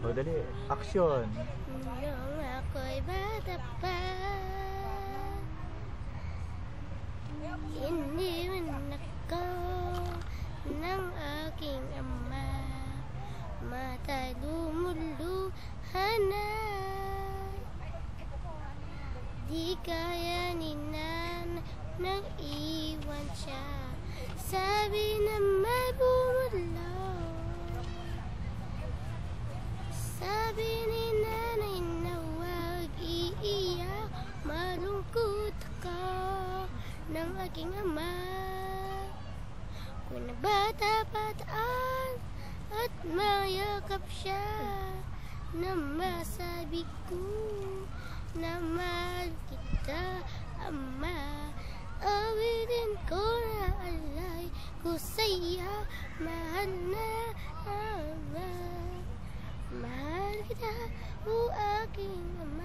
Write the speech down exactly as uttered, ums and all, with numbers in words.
O, dali. Action. Nung ako'y bata pa, iniwan ako ng aking ama. Mata'y lumuluhan na, di kaya ni Nanay nang iwan siya. Sabi na may bumulaw, sabi ni Nanay na huwag iiyak, malungkot ako ng aking ama. Kung nabata-bataan at mayakap siya, na masabi ko na mahal kita, ama. Awitin ko na alay ko sa'yo, mahal na ama. Mahal kita, o aking ama.